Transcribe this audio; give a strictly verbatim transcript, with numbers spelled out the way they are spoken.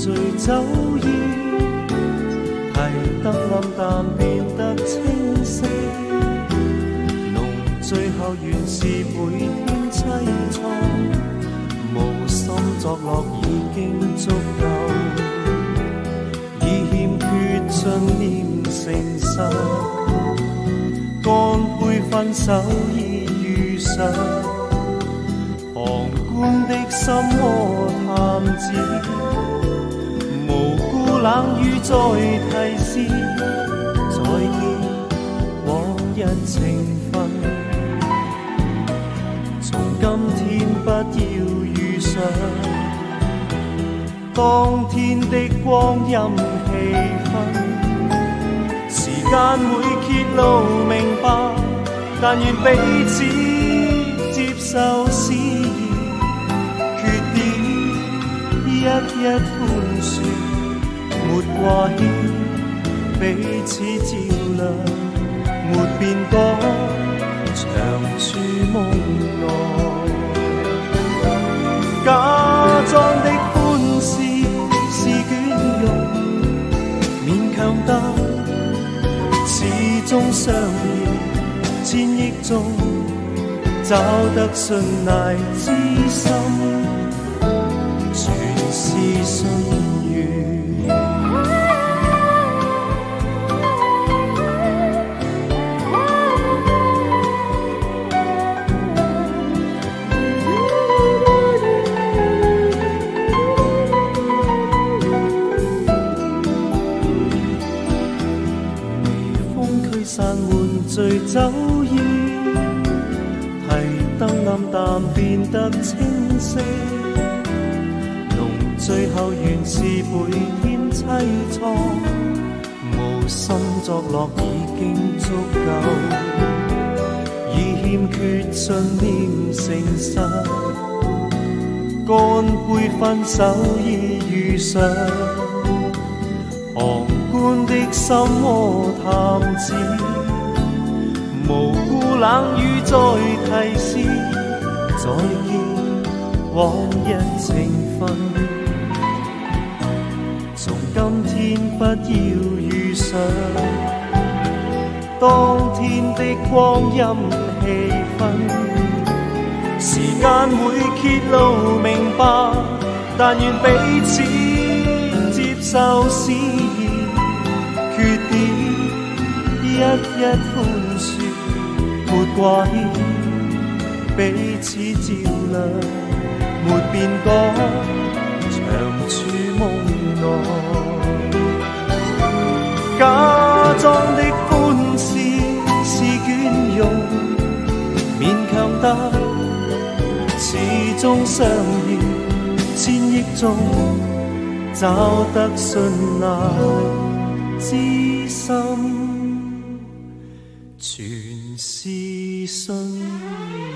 醉酒意，提燈暗淡變得清晰，濃最後原是每天凄愴，無心作樂已經足夠，已欠缺信念誠實，乾杯分手已遇上，旁觀的心魔探子，無辜冷雨再提示，再見往日情分，從今天不要遇上當天的光陰氣氛，時間會揭露明白，但願彼此接受思疑，缺點一一寬恕，沒掛牽，彼此照亮，沒變改，長駐夢內。假裝的歡笑是捲肉，勉強得始終相依，千億中找得信賴之心，全是信緣。散換醉酒意，提燈暗淡變得清晰，濃最後原是每天凄愴，無心作樂已經足夠，已欠缺信念誠實，乾杯分手已遇上，旁觀的心魔探子，無辜冷雨再提示，再見往日情分，從今天不要遇上當天的光陰氣氛，時間會揭露明白，但願彼此接受思疑，缺點一一寬恕，沒掛牽，彼此照亮，沒變改，長駐夢內。假裝的歡笑是捲肉，勉強得始終相依，千億中找得信賴之心，全是信。